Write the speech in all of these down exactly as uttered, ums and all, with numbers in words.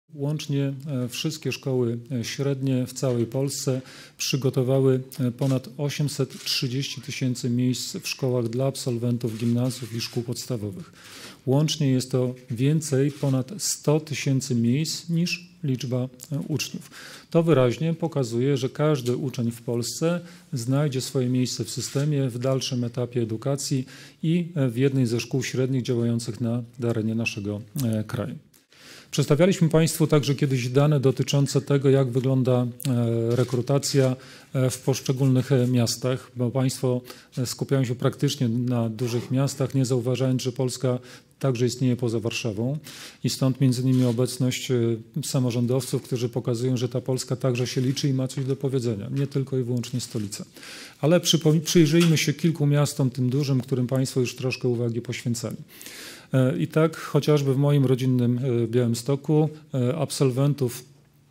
Łącznie wszystkie szkoły średnie w całej Polsce przygotowały ponad osiemset trzydzieści tysięcy miejsc w szkołach dla absolwentów gimnazjów i szkół podstawowych. Łącznie jest to więcej, ponad sto tysięcy miejsc niż liczba uczniów. To wyraźnie pokazuje, że każdy uczeń w Polsce znajdzie swoje miejsce w systemie w dalszym etapie edukacji i w jednej ze szkół średnich działających na terenie naszego kraju. Przedstawialiśmy Państwu także kiedyś dane dotyczące tego, jak wygląda rekrutacja w poszczególnych miastach, bo Państwo skupiają się praktycznie na dużych miastach, nie zauważając, że Polska także istnieje poza Warszawą i stąd między innymi obecność samorządowców, którzy pokazują, że ta Polska także się liczy i ma coś do powiedzenia, nie tylko i wyłącznie stolica. Ale przyjrzyjmy się kilku miastom, tym dużym, którym Państwo już troszkę uwagi poświęcali. I tak chociażby w moim rodzinnym Białymstoku absolwentów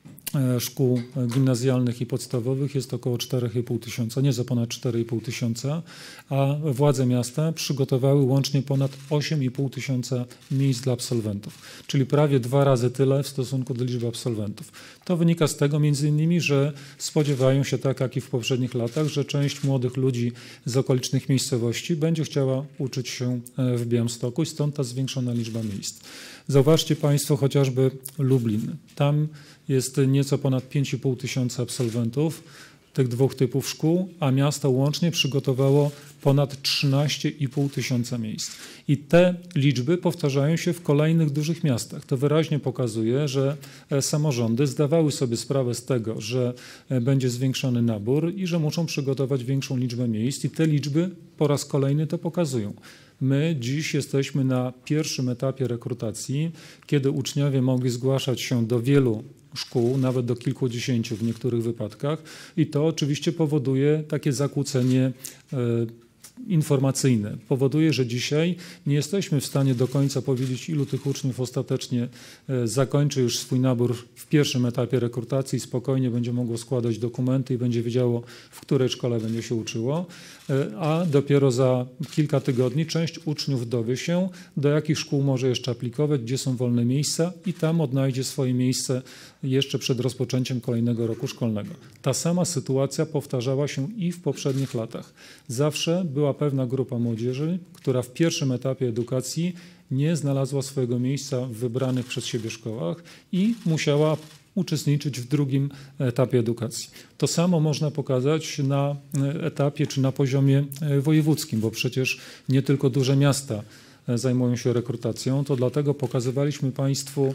szkół gimnazjalnych i podstawowych jest około cztery i pół tysiąca, nieco ponad cztery i pół tysiąca, a władze miasta przygotowały łącznie ponad osiem i pół tysiąca miejsc dla absolwentów, czyli prawie dwa razy tyle w stosunku do liczby absolwentów. To wynika z tego między innymi, że spodziewają się, tak jak i w poprzednich latach, że część młodych ludzi z okolicznych miejscowości będzie chciała uczyć się w Białymstoku i stąd ta zwiększona liczba miejsc. Zauważcie Państwo chociażby Lublin. Tam jest nieco ponad pięć i pół tysiąca absolwentów tych dwóch typów szkół, a miasto łącznie przygotowało ponad trzynaście i pół tysiąca miejsc. I te liczby powtarzają się w kolejnych dużych miastach. To wyraźnie pokazuje, że samorządy zdawały sobie sprawę z tego, że będzie zwiększony nabór i że muszą przygotować większą liczbę miejsc i te liczby po raz kolejny to pokazują. My dziś jesteśmy na pierwszym etapie rekrutacji, kiedy uczniowie mogli zgłaszać się do wielu szkół, nawet do kilkudziesięciu w niektórych wypadkach i to oczywiście powoduje takie zakłócenie informacyjne. Powoduje, że dzisiaj nie jesteśmy w stanie do końca powiedzieć, ilu tych uczniów ostatecznie zakończy już swój nabór w pierwszym etapie rekrutacji i spokojnie będzie mogło składać dokumenty i będzie wiedziało, w której szkole będzie się uczyło, a dopiero za kilka tygodni część uczniów dowie się, do jakich szkół może jeszcze aplikować, gdzie są wolne miejsca i tam odnajdzie swoje miejsce jeszcze przed rozpoczęciem kolejnego roku szkolnego. Ta sama sytuacja powtarzała się i w poprzednich latach. Zawsze była pewna grupa młodzieży, która w pierwszym etapie edukacji nie znalazła swojego miejsca w wybranych przez siebie szkołach i musiała uczestniczyć w drugim etapie edukacji. To samo można pokazać na etapie czy na poziomie wojewódzkim, bo przecież nie tylko duże miasta zajmują się rekrutacją, to dlatego pokazywaliśmy Państwu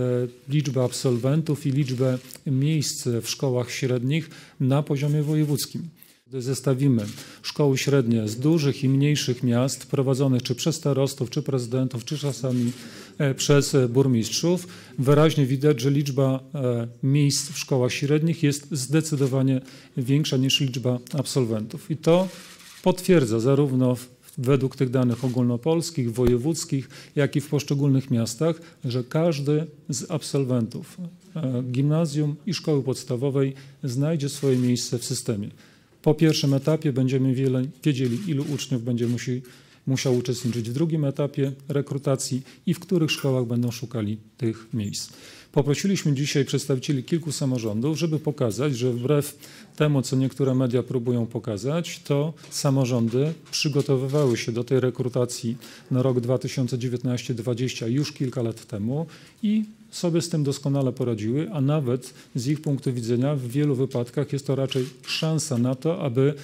liczbę absolwentów i liczbę miejsc w szkołach średnich na poziomie wojewódzkim. Gdy zestawimy szkoły średnie z dużych i mniejszych miast prowadzonych czy przez starostów, czy prezydentów, czy czasami przez burmistrzów, wyraźnie widać, że liczba miejsc w szkołach średnich jest zdecydowanie większa niż liczba absolwentów. I to potwierdza zarówno według tych danych ogólnopolskich, wojewódzkich, jak i w poszczególnych miastach, że każdy z absolwentów gimnazjum i szkoły podstawowej znajdzie swoje miejsce w systemie. Po pierwszym etapie będziemy wiele, wiedzieli, ilu uczniów będzie musi, musiał uczestniczyć w drugim etapie rekrutacji i w których szkołach będą szukali tych miejsc. Poprosiliśmy dzisiaj przedstawicieli kilku samorządów, żeby pokazać, że wbrew temu, co niektóre media próbują pokazać, to samorządy przygotowywały się do tej rekrutacji na rok dwa tysiące dziewiętnasty dwudziesty już kilka lat temu i sobie z tym doskonale poradziły, a nawet z ich punktu widzenia w wielu wypadkach jest to raczej szansa na to, aby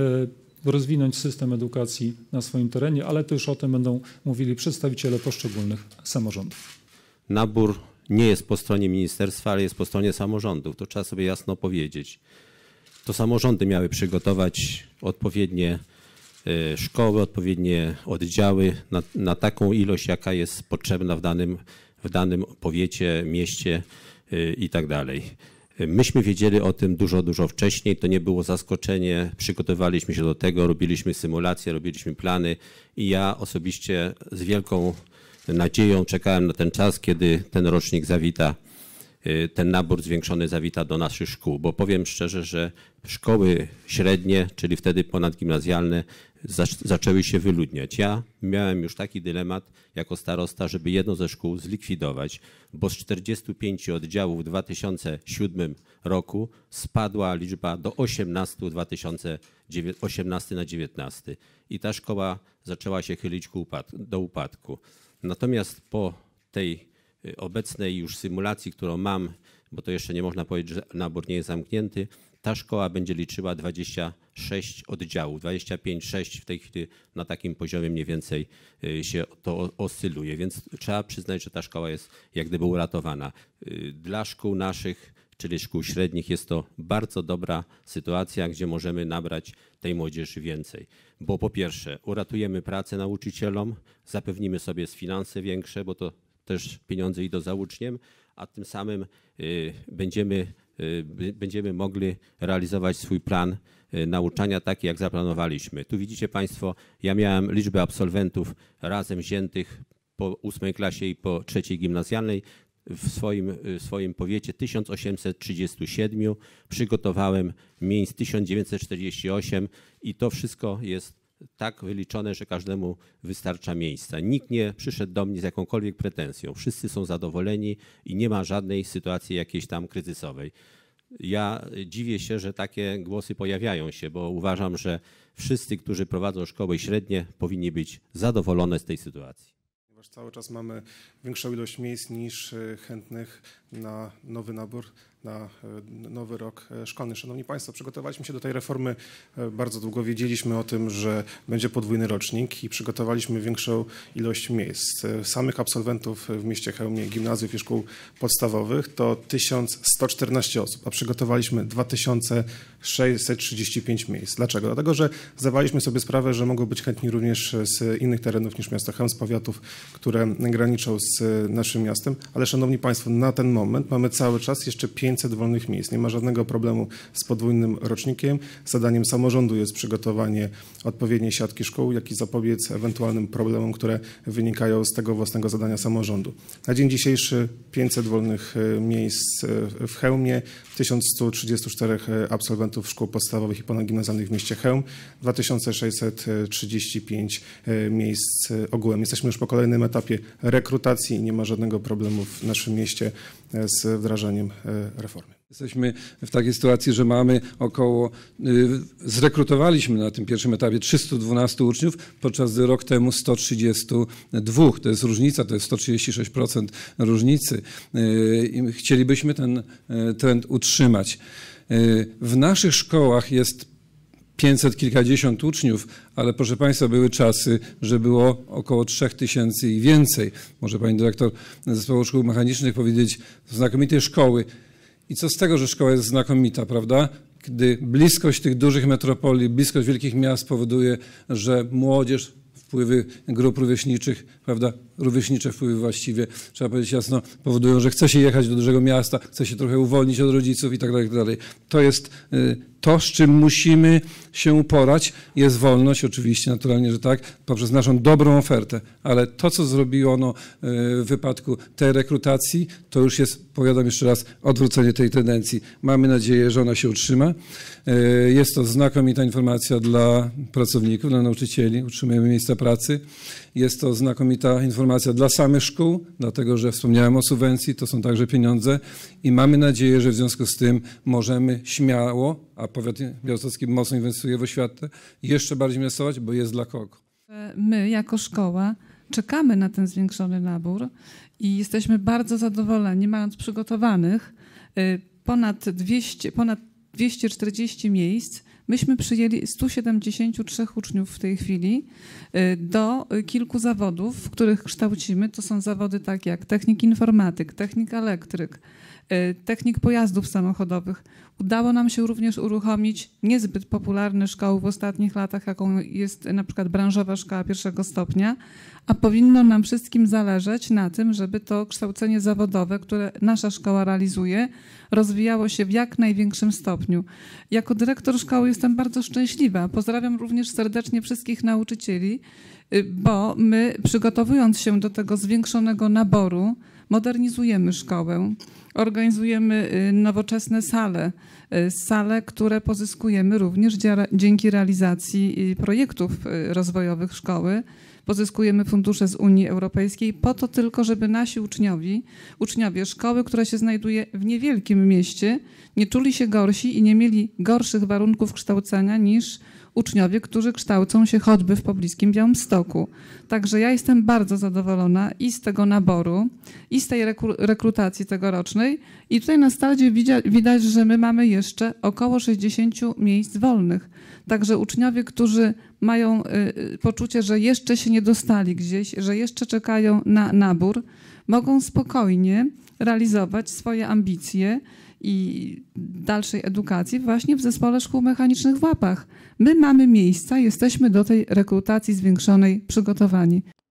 rozwinąć system edukacji na swoim terenie, ale to już o tym będą mówili przedstawiciele poszczególnych samorządów. Nabór nie jest po stronie ministerstwa, ale jest po stronie samorządów. To trzeba sobie jasno powiedzieć. To samorządy miały przygotować odpowiednie szkoły, odpowiednie oddziały na, na taką ilość, jaka jest potrzebna w danym, w danym powiecie, mieście i tak dalej. Myśmy wiedzieli o tym dużo, dużo wcześniej. To nie było zaskoczenie. Przygotowaliśmy się do tego, robiliśmy symulacje, robiliśmy plany i ja osobiście z wielką nadzieją czekałem na ten czas, kiedy ten rocznik zawita, ten nabór zwiększony zawita do naszych szkół, bo powiem szczerze, że szkoły średnie, czyli wtedy ponadgimnazjalne, zaczęły się wyludniać. Ja miałem już taki dylemat jako starosta, żeby jedną ze szkół zlikwidować, bo z czterdziestu pięciu oddziałów w dwa tysiące siódmym roku spadła liczba do osiemnastu w dwa tysiące osiemnastym na dziewiętnasty i ta szkoła zaczęła się chylić ku upadku, do upadku. Natomiast po tej obecnej już symulacji, którą mam, bo to jeszcze nie można powiedzieć, że nabór nie jest zamknięty, ta szkoła będzie liczyła dwadzieścia sześć oddziałów, dwadzieścia pięć, sześć w tej chwili na takim poziomie mniej więcej się to oscyluje, więc trzeba przyznać, że ta szkoła jest jak gdyby uratowana. Dla szkół naszych, czyli szkół średnich, jest to bardzo dobra sytuacja, gdzie możemy nabrać tej młodzieży więcej. Bo po pierwsze uratujemy pracę nauczycielom, zapewnimy sobie finanse większe, bo to też pieniądze idą za uczniem, a tym samym będziemy będziemy mogli realizować swój plan nauczania taki, jak zaplanowaliśmy. Tu widzicie Państwo, ja miałem liczbę absolwentów razem wziętych po ósmej klasie i po trzeciej gimnazjalnej w swoim, w swoim powiecie tysiąc osiemset trzydzieści siedem, przygotowałem miejsc tysiąc dziewięćset czterdzieści osiem i to wszystko jest tak wyliczone, że każdemu wystarcza miejsca. Nikt nie przyszedł do mnie z jakąkolwiek pretensją. Wszyscy są zadowoleni i nie ma żadnej sytuacji jakiejś tam kryzysowej. Ja dziwię się, że takie głosy pojawiają się, bo uważam, że wszyscy, którzy prowadzą szkoły średnie, powinni być zadowolone z tej sytuacji. Ponieważ cały czas mamy większą ilość miejsc niż chętnych na nowy nabór, na nowy rok szkolny. Szanowni Państwo, przygotowaliśmy się do tej reformy bardzo długo. Wiedzieliśmy o tym, że będzie podwójny rocznik i przygotowaliśmy większą ilość miejsc. Samych absolwentów w mieście Chełmie gimnazjów i szkół podstawowych to tysiąc sto czternaście osób, a przygotowaliśmy dwa tysiące sześćset trzydzieści pięć miejsc. Dlaczego? Dlatego, że zdawaliśmy sobie sprawę, że mogą być chętni również z innych terenów niż miasto Chełm, z powiatów, które graniczą z naszym miastem. Ale szanowni Państwo, na ten moment mamy cały czas jeszcze pięćset wolnych miejsc. Nie ma żadnego problemu z podwójnym rocznikiem. Zadaniem samorządu jest przygotowanie odpowiedniej siatki szkół, jak i zapobiec ewentualnym problemom, które wynikają z tego własnego zadania samorządu. Na dzień dzisiejszy pięćset wolnych miejsc w Chełmie, tysiąc sto trzydzieści cztery absolwentów szkół podstawowych i ponadgimnazjalnych w mieście Chełm, dwa tysiące sześćset trzydzieści pięć miejsc ogółem. Jesteśmy już po kolejnym etapie rekrutacji i nie ma żadnego problemu w naszym mieście z wdrażaniem reformy. Jesteśmy w takiej sytuacji, że mamy około, zrekrutowaliśmy na tym pierwszym etapie trzystu dwunastu uczniów, podczas gdy rok temu sto trzydzieści dwa. To jest różnica, to jest sto trzydzieści sześć procent różnicy. I chcielibyśmy ten trend utrzymać. W naszych szkołach jest pięćset kilkadziesiąt uczniów, ale proszę Państwa, były czasy, że było około trzech tysięcy i więcej. Może Pani Dyrektor Zespołu Szkół Mechanicznych powiedzieć, znakomitej szkoły. I co z tego, że szkoła jest znakomita, prawda? Gdy bliskość tych dużych metropolii, bliskość wielkich miast powoduje, że młodzież, wpływy grup rówieśniczych, prawda, rówieśnicze wpływy właściwie, trzeba powiedzieć jasno, powodują, że chce się jechać do dużego miasta, chce się trochę uwolnić od rodziców i tak dalej, i tak dalej. To jest to, z czym musimy się uporać. Jest wolność, oczywiście, naturalnie, że tak, poprzez naszą dobrą ofertę, ale to, co zrobiono w wypadku tej rekrutacji, to już jest, powiadam jeszcze raz, odwrócenie tej tendencji. Mamy nadzieję, że ona się utrzyma. Jest to znakomita informacja dla pracowników, dla nauczycieli, utrzymujemy miejsca pracy. Jest to znakomita informacja dla samych szkół, dlatego że wspomniałem o subwencji, to są także pieniądze i mamy nadzieję, że w związku z tym możemy śmiało, a powiat białostocki mocno inwestuje w oświatę, jeszcze bardziej inwestować, bo jest dla kogo. My jako szkoła czekamy na ten zwiększony nabór i jesteśmy bardzo zadowoleni, mając przygotowanych ponad dwieście, ponad dwieście czterdzieści miejsc. Myśmy przyjęli stu siedemdziesięciu trzech uczniów w tej chwili do kilku zawodów, w których kształcimy. To są zawody takie jak technik informatyk, technik elektryk, technik pojazdów samochodowych. Udało nam się również uruchomić niezbyt popularne szkoły w ostatnich latach, jaką jest na przykład branżowa szkoła pierwszego stopnia, a powinno nam wszystkim zależeć na tym, żeby to kształcenie zawodowe, które nasza szkoła realizuje, rozwijało się w jak największym stopniu. Jako dyrektor szkoły jestem bardzo szczęśliwa. Pozdrawiam również serdecznie wszystkich nauczycieli, bo my, przygotowując się do tego zwiększonego naboru, modernizujemy szkołę, organizujemy nowoczesne sale, sale, które pozyskujemy również dzięki realizacji projektów rozwojowych szkoły. Pozyskujemy fundusze z Unii Europejskiej po to tylko, żeby nasi uczniowie, uczniowie szkoły, która się znajduje w niewielkim mieście, nie czuli się gorsi i nie mieli gorszych warunków kształcenia niż uczniowie, którzy kształcą się choćby w pobliskim Białymstoku. Także ja jestem bardzo zadowolona i z tego naboru, i z tej rekrutacji tegorocznej. I tutaj na starcie widać, że my mamy jeszcze około sześćdziesiąt miejsc wolnych. Także uczniowie, którzy mają poczucie, że jeszcze się nie dostali gdzieś, że jeszcze czekają na nabór, mogą spokojnie realizować swoje ambicje i dalszej edukacji właśnie w Zespole Szkół Mechanicznych w Łapach. My mamy miejsca, jesteśmy do tej rekrutacji zwiększonej przygotowani.